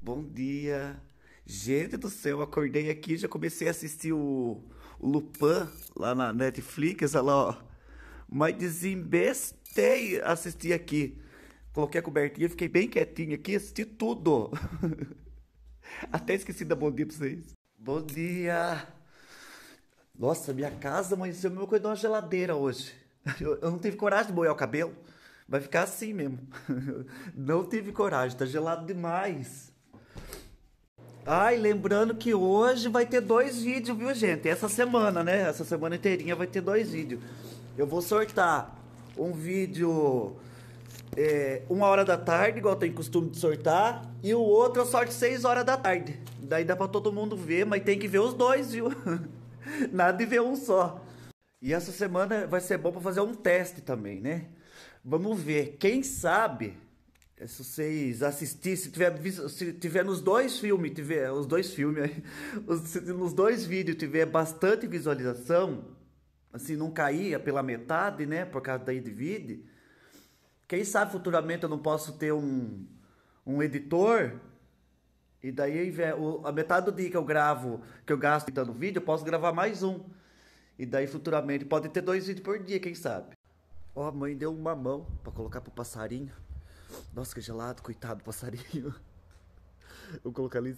Bom dia. Gente do céu, eu acordei aqui, já comecei a assistir o Lupin lá na Netflix, olha lá, ó. Mas desembestei assistir aqui. Coloquei a cobertinha, fiquei bem quietinho aqui, assisti tudo. Até esqueci da bom dia pra vocês. Bom dia. Nossa, minha casa amanheceu a mesma coisa de uma geladeira hoje. Eu não tive coragem de molhar o cabelo. Vai ficar assim mesmo. Não tive coragem, tá gelado demais. Ai, lembrando que hoje vai ter dois vídeos, viu, gente? Essa semana, né? Essa semana inteirinha vai ter dois vídeos. Eu vou sortar um vídeo 1 hora da tarde, igual tem costume de sortar, e o outro eu sorto 6 horas da tarde. Daí dá pra todo mundo ver, mas tem que ver os dois, viu? Nada de ver um só. E essa semana vai ser bom pra fazer um teste também, né? Vamos ver. Quem sabe, se vocês assistirem, se tiver nos dois filmes, tiver os dois filmes aí, se nos dois vídeos tiver bastante visualização, assim, não caía pela metade, né? Por causa daí divide. Quem sabe futuramente eu não posso ter um editor. E daí a metade do dia que eu gravo, que eu gasto editando vídeo, eu posso gravar mais um. E daí futuramente pode ter 2 vídeos por dia, quem sabe. Ó, a mãe deu um mamão pra colocar pro passarinho. Nossa, que gelado, coitado do passarinho. Vou colocar ali.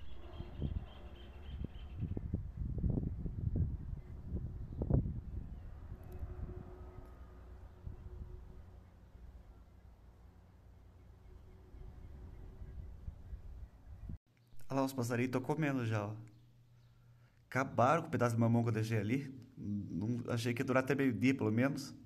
Olha lá, os passarinhos estão comendo já, ó. Acabaram com o pedaço de mamão que eu deixei ali. Não, achei que ia durar até meio-dia, pelo menos.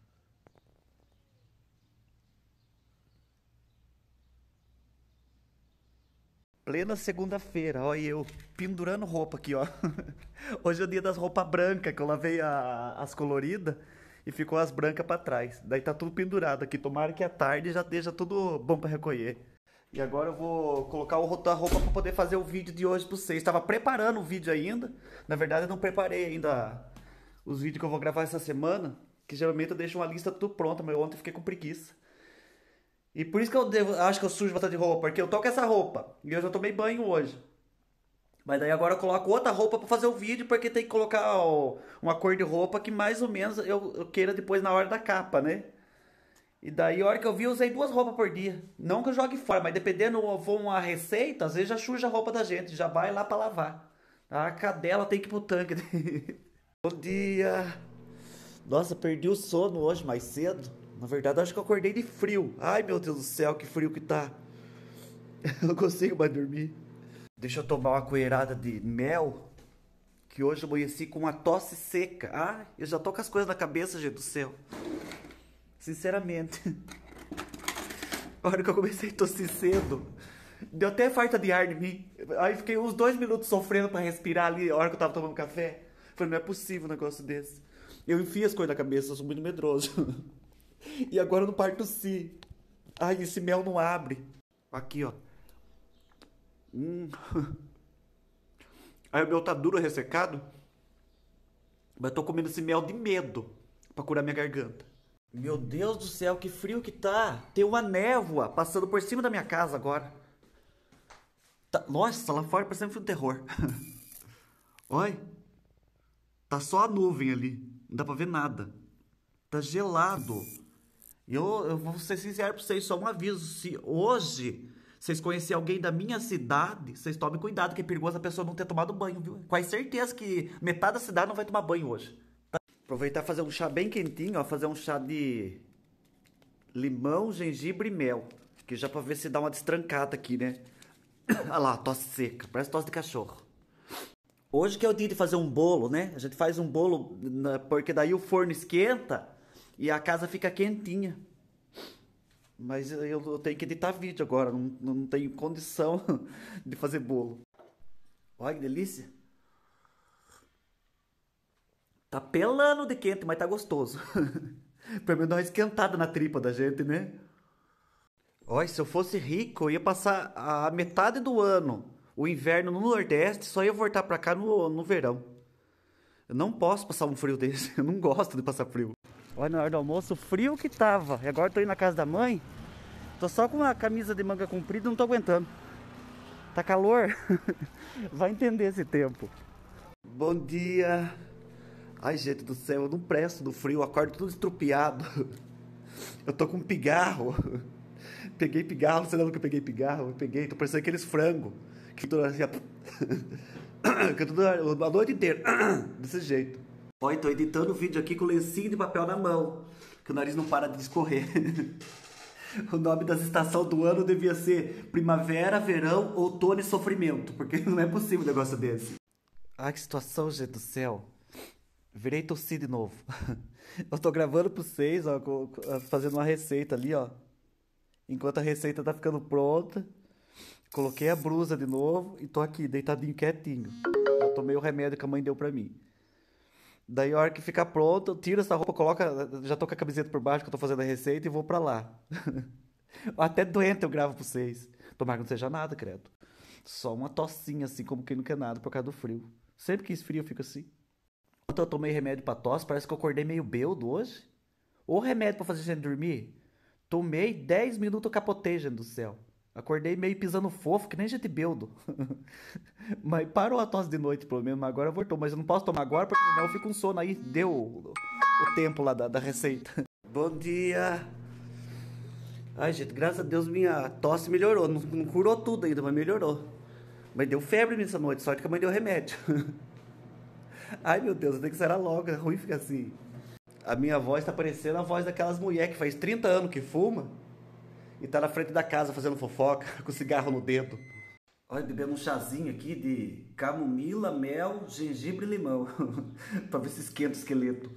Plena segunda-feira, ó, e eu pendurando roupa aqui, ó. Hoje é o dia das roupas brancas, que eu lavei as coloridas e ficou as brancas pra trás. Daí tá tudo pendurado aqui. Tomara que à tarde já esteja tudo bom pra recolher. E agora eu vou colocar a roupa pra poder fazer o vídeo de hoje pra vocês. Estava preparando o vídeo ainda. Na verdade, eu não preparei ainda os vídeos que eu vou gravar essa semana. Que geralmente eu deixo uma lista tudo pronta, mas ontem eu fiquei com preguiça. E por isso que acho que eu sujo bastante roupa, porque eu tô com essa roupa. E eu já tomei banho hoje. Mas daí agora eu coloco outra roupa pra fazer o vídeo, porque tem que colocar uma cor de roupa que mais ou menos eu queira depois na hora da capa, né? E daí a hora que eu vi, eu usei 2 roupas por dia. Não que eu jogue fora, mas dependendo se for uma receita, às vezes já suja a roupa da gente, já vai lá pra lavar. A cadela tem que ir pro tanque. Bom dia! Nossa, perdi o sono hoje mais cedo. Na verdade, acho que eu acordei de frio. Ai, meu Deus do céu, que frio que tá. Eu não consigo mais dormir. Deixa eu tomar uma colherada de mel, que hoje eu amanheci com uma tosse seca. Ai, eu já tô com as coisas na cabeça, gente do céu. Sinceramente. A hora que eu comecei a tossir cedo, deu até falta de ar em mim. Aí fiquei uns 2 minutos sofrendo pra respirar ali, a hora que eu tava tomando café. Falei, não é possível um negócio desse. Eu enfio as coisas na cabeça, eu sou muito medroso. E agora eu não paro de tossir. Ai, esse mel não abre. Aqui, ó. Aí o mel tá duro, ressecado. Mas eu tô comendo esse mel de medo, pra curar minha garganta. Meu Deus do céu, que frio que tá. Tem uma névoa passando por cima da minha casa agora. Nossa, lá fora parece um filme de terror. Olha. Tá só a nuvem ali. Não dá pra ver nada. Tá gelado. Eu vou ser sincero pra vocês, só um aviso. Se hoje vocês conhecerem alguém da minha cidade, vocês tomem cuidado, que é perigoso a pessoa não ter tomado banho, viu? Quase certeza que metade da cidade não vai tomar banho hoje. Aproveitar e fazer um chá bem quentinho, ó. Fazer um chá de limão, gengibre e mel. Que já pra ver se dá uma destrancada aqui, né? Olha lá, tosse seca. Parece tosse de cachorro. Hoje que é o dia de fazer um bolo, né? A gente faz um bolo, porque daí o forno esquenta e a casa fica quentinha. Mas eu tenho que editar vídeo agora. Não tenho condição de fazer bolo. Olha que delícia. Tá pelando de quente, mas tá gostoso. Pra mim dar uma esquentada na tripa da gente, né? Olha, se eu fosse rico, eu ia passar a metade do ano, o inverno no Nordeste, só ia voltar pra cá no verão. Eu não posso passar um frio desse, eu não gosto de passar frio. Olha, na hora do almoço, o frio que tava. E agora eu tô indo na casa da mãe, tô só com uma camisa de manga comprida e não tô aguentando. Tá calor? Vai entender esse tempo. Bom dia. Ai, gente do céu, eu não presto do frio, eu acordo tudo estrupiado. Eu tô com pigarro. Peguei pigarro, você lembra que eu peguei pigarro? Eu peguei, tô parecendo aqueles frangos. Que tô assim, que eu tô a noite inteira. Desse jeito. Olha, tô editando o vídeo aqui com lencinho de papel na mão. Que o nariz não para de escorrer. O nome das estações do ano devia ser primavera, verão, outono e sofrimento. Porque não é possível um negócio desse. Ai, que situação, gente do céu. Virei tossir de novo. Eu tô gravando pra vocês, ó, fazendo uma receita ali, ó. Enquanto a receita tá ficando pronta, coloquei a blusa de novo e tô aqui, deitadinho, quietinho. Eu tomei o remédio que a mãe deu pra mim. Daí, a hora que ficar pronto, eu tiro essa roupa, já tô com a camiseta por baixo que eu tô fazendo a receita e vou pra lá. Até doente eu gravo pra vocês. Tomara que não seja nada, credo. Só uma tossinha, assim, como quem não quer nada por causa do frio. Sempre que esfria eu fico assim. Ontem eu tomei remédio pra tosse, parece que eu acordei meio bêbado hoje. Ou remédio pra fazer gente dormir. Tomei 10 minutos, eu capotei, gente do céu. Acordei meio pisando fofo, que nem gente bêbado. Mas parou a tosse de noite, pelo menos. Mas agora voltou. Mas eu não posso tomar agora, porque senão eu fico com sono aí. Deu o tempo lá da receita. Bom dia. Ai, gente, graças a Deus minha tosse melhorou. Não curou tudo ainda, mas melhorou. Mas deu febre nessa noite, sorte que a mãe deu remédio. Ai, meu Deus, eu tenho que zerar logo. É ruim ficar assim. A minha voz tá parecendo a voz daquelas mulheres que faz 30 anos que fuma e tá na frente da casa fazendo fofoca, com cigarro no dedo. Olha, bebendo um chazinho aqui de camomila, mel, gengibre e limão. Pra ver se esquenta o esqueleto.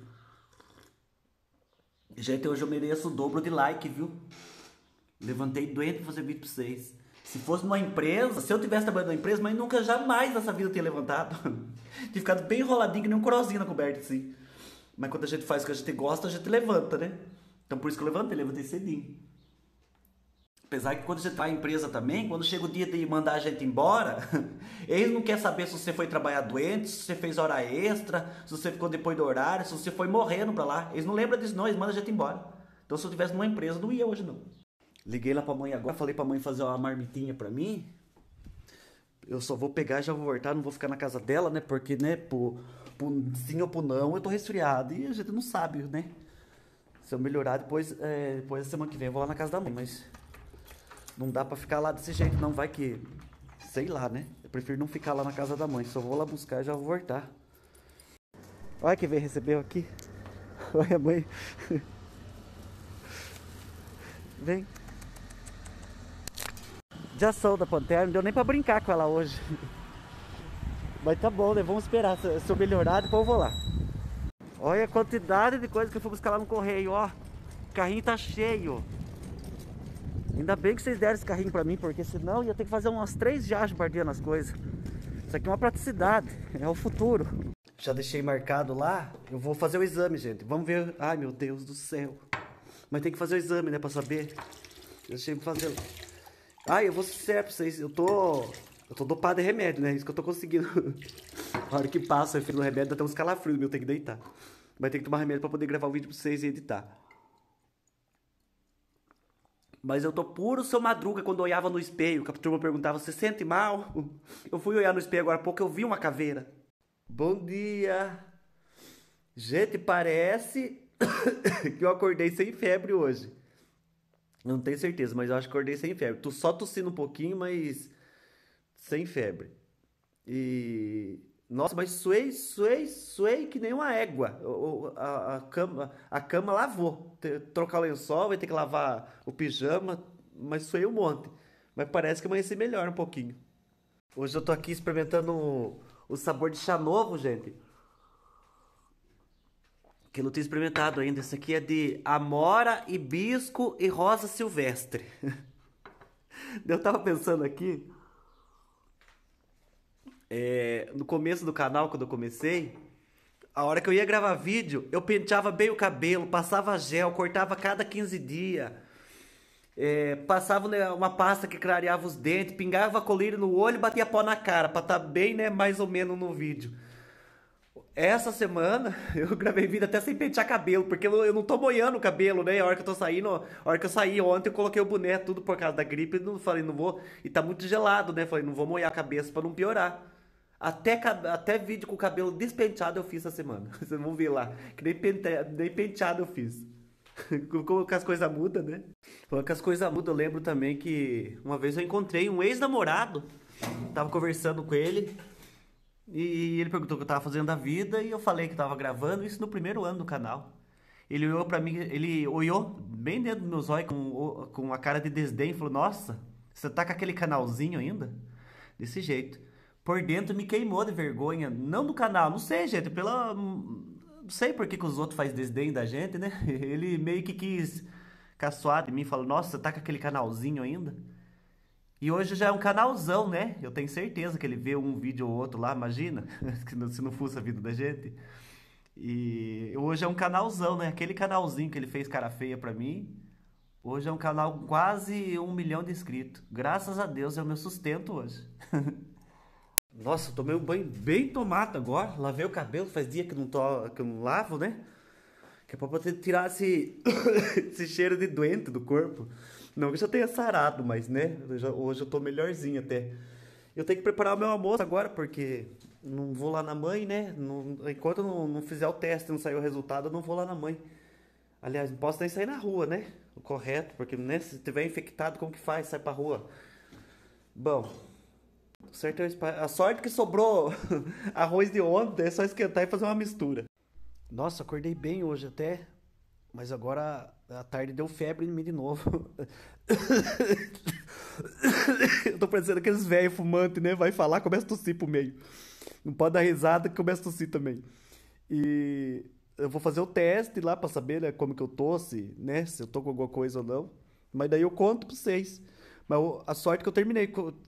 Gente, hoje eu mereço o dobro de like, viu? Levantei doente pra fazer vídeo pra vocês. Se fosse numa empresa, se eu tivesse trabalhando numa empresa, mas nunca jamais nessa vida eu teria levantado. Tinha ficado bem enroladinho, que nem um corozinho na coberta, assim. Mas quando a gente faz o que a gente gosta, a gente levanta, né? Então por isso que eu levantei cedinho. Apesar que quando a gente vai à empresa também, quando chega o dia de mandar a gente embora, eles não querem saber se você foi trabalhar doente, se você fez hora extra, se você ficou depois do horário, se você foi morrendo pra lá. Eles não lembram disso não, eles mandam a gente embora. Então se eu estivesse numa empresa, não ia hoje não. Liguei lá pra mãe agora, falei pra mãe fazer uma marmitinha pra mim. Eu só vou pegar e já vou voltar, não vou ficar na casa dela, né? Porque, né, pro sim ou pro não, eu tô resfriado e a gente não sabe, né? Se eu melhorar, depois da semana que vem eu vou lá na casa da mãe, mas não dá pra ficar lá desse jeito, não. Vai que, sei lá, né? Eu prefiro não ficar lá na casa da mãe, só vou lá buscar e já vou voltar. Olha quem veio receber aqui. Olha a mãe. Vem. Já sou da Pantera, não deu nem pra brincar com ela hoje. Mas tá bom, né? Vamos esperar. Se eu melhorar, depois eu vou lá. Olha a quantidade de coisa que eu fui buscar lá no correio, ó. O carrinho tá cheio. Ainda bem que vocês deram esse carrinho pra mim, porque senão ia ter que fazer umas 3 viagens bardeando as coisas. Isso aqui é uma praticidade, é o futuro. Já deixei marcado lá, eu vou fazer o exame, gente. Vamos ver. Ai, meu Deus do céu. Mas tem que fazer o exame, né, pra saber. Deixei pra fazer. Ai, eu vou ser sincero pra vocês, eu tô dopado de remédio, né? Isso que eu tô conseguindo. A hora que passa o efeito do remédio, dá até uns calafrios, meu, tem que deitar. Mas tem que tomar remédio pra poder gravar o vídeo pra vocês e editar. Mas eu tô puro seu Madruga quando eu olhava no espelho, que a turma perguntava, você sente mal? Eu fui olhar no espelho agora há pouco, eu vi uma caveira. Bom dia. Gente, parece que eu acordei sem febre hoje. Eu não tenho certeza, mas eu acho que acordei sem febre. Tô só tossindo um pouquinho, mas sem febre. E... Nossa, mas suei que nem uma égua. A cama lavou. Trocar o lençol, vai ter que lavar o pijama, mas suei um monte. Mas parece que amanheci melhor um pouquinho. Hoje eu tô aqui experimentando o sabor de chá novo, gente. Que eu não tinha experimentado ainda. Esse aqui é de amora, hibisco e rosa silvestre. Eu tava pensando aqui... no começo do canal, quando eu comecei, a hora que eu ia gravar vídeo, eu penteava bem o cabelo, passava gel, cortava cada 15 dias, passava, né, uma pasta que clareava os dentes, pingava colírio no olho e batia pó na cara, pra estar bem, né, mais ou menos no vídeo. Essa semana eu gravei vídeo até sem pentear cabelo, porque eu não tô molhando o cabelo, né? A hora que eu tô saindo, a hora que eu saí ontem, eu coloquei o boné tudo por causa da gripe, não falei, não vou, e tá muito gelado, né? Falei, não vou molhar a cabeça pra não piorar. Até vídeo com o cabelo despenteado eu fiz essa semana. Vocês vão ver lá, que nem penteado eu fiz. Como que as coisas mudam, né? Como que as coisas mudam, eu lembro também que uma vez eu encontrei um ex-namorado, tava conversando com ele. E ele perguntou o que eu tava fazendo da vida e eu falei que tava gravando isso no primeiro ano do canal. Ele olhou pra mim, ele olhou bem dentro dos meus olhos com uma cara de desdém e falou: Nossa, você tá com aquele canalzinho ainda? Desse jeito. Por dentro me queimou de vergonha. Não do canal, não sei, gente. Não sei por que os outros fazem desdém da gente, né? Ele meio que quis caçoar de mim e falou: Nossa, você tá com aquele canalzinho ainda? E hoje já é um canalzão, né? Eu tenho certeza que ele vê um vídeo ou outro lá, imagina, se não fosse a vida da gente. E hoje é um canalzão, né? Aquele canalzinho que ele fez cara feia pra mim. Hoje é um canal com quase 1 milhão de inscritos. Graças a Deus é o meu sustento hoje. Nossa, eu tomei um banho bem tomado agora. Lavei o cabelo, faz dia que eu não lavo, né? Que é pra poder tirar esse cheiro de doente do corpo. Não que eu já tenha sarado, mas né? Hoje eu tô melhorzinho até. Eu tenho que preparar o meu almoço agora, porque não vou lá na mãe, né? Enquanto eu não fizer o teste e não sair o resultado, eu não vou lá na mãe. Aliás, não posso nem sair na rua, né? O correto, porque né, se tiver infectado, como que faz? Sai pra rua. Bom, o certo é a sorte que sobrou arroz de ontem, é só esquentar e fazer uma mistura. Nossa, acordei bem hoje até, mas agora à tarde deu febre em mim de novo. Eu tô parecendo aqueles velhos fumantes, né? Vai falar, começa a tossir pro meio. Não pode dar risada que começa a tossir também. E eu vou fazer o teste lá pra saber, né, como que eu tô, se eu tô com alguma coisa ou não. Mas daí eu conto pra vocês. Mas a sorte é que eu terminei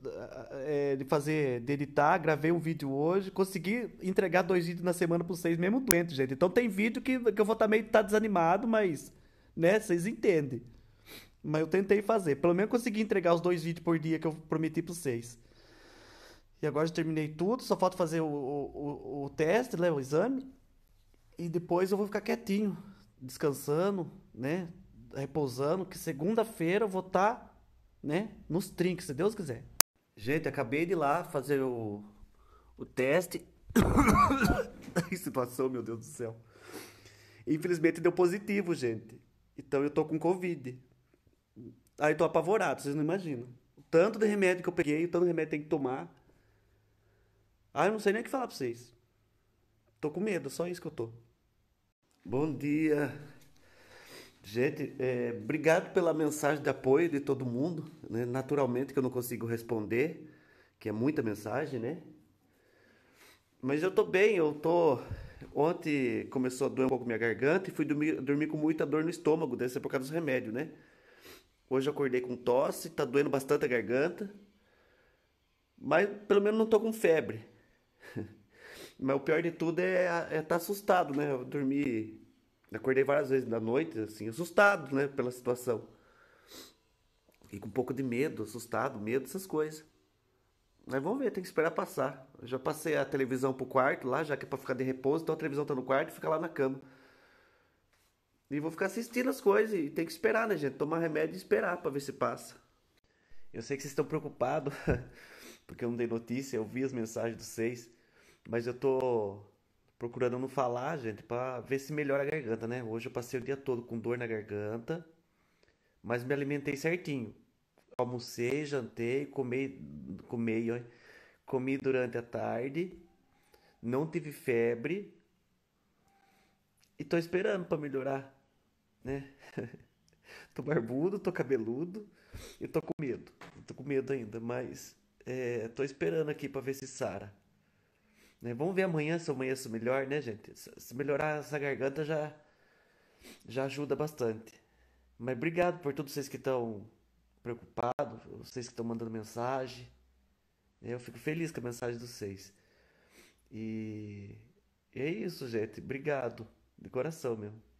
de editar, gravei um vídeo hoje, consegui entregar 2 vídeos na semana pra vocês, mesmo doente, gente. Então tem vídeo que eu vou estar meio desanimado, mas, né, vocês entendem. Mas eu tentei fazer. Pelo menos consegui entregar os 2 vídeos por dia que eu prometi pra vocês. E agora já terminei tudo, só falta fazer o teste, né, o exame. E depois eu vou ficar quietinho, descansando, né? Repousando, que segunda-feira eu vou estar, né, nos trinques, se Deus quiser. Gente, acabei de ir lá fazer o teste. Que situação, meu Deus do céu. Infelizmente deu positivo, gente. Então eu tô com Covid. Aí tô apavorado, vocês não imaginam. O tanto de remédio que eu peguei, o tanto de remédio que tem que tomar. Ah, eu não sei nem o que falar pra vocês. Tô com medo, só isso que eu tô. Bom dia. Gente, obrigado pela mensagem de apoio de todo mundo, né? Naturalmente que eu não consigo responder, que é muita mensagem, né? Mas eu tô bem, eu tô. Ontem começou a doer um pouco minha garganta e fui dormir com muita dor no estômago, deve ser por causa dos remédios, né? Hoje eu acordei com tosse, tá doendo bastante a garganta, mas pelo menos não tô com febre. Mas o pior de tudo é tá assustado, né? Eu dormi, acordei várias vezes na noite, assim, assustado, né, pela situação. E com um pouco de medo, assustado, medo, essas coisas. Mas vamos ver, tem que esperar passar. Eu já passei a televisão pro quarto lá, já que é pra ficar de repouso, então a televisão tá no quarto e fica lá na cama. E vou ficar assistindo as coisas e tem que esperar, né, gente? Tomar remédio e esperar pra ver se passa. Eu sei que vocês estão preocupados, porque eu não dei notícia, eu vi as mensagens dos seis, mas eu tô procurando não falar, gente, pra ver se melhora a garganta, né? Hoje eu passei o dia todo com dor na garganta, mas me alimentei certinho. Almocei, jantei, ó, comi durante a tarde, não tive febre e tô esperando pra melhorar, né? Tô barbudo, tô cabeludo e tô com medo. Tô com medo ainda, mas tô esperando aqui pra ver se sara. Né? Vamos ver amanhã se eu amanheço melhor, né, gente? Se melhorar essa garganta já ajuda bastante. Mas obrigado por todos vocês que estão preocupados, vocês que estão mandando mensagem. Eu fico feliz com a mensagem dos vocês. E é isso, gente. Obrigado. De coração mesmo.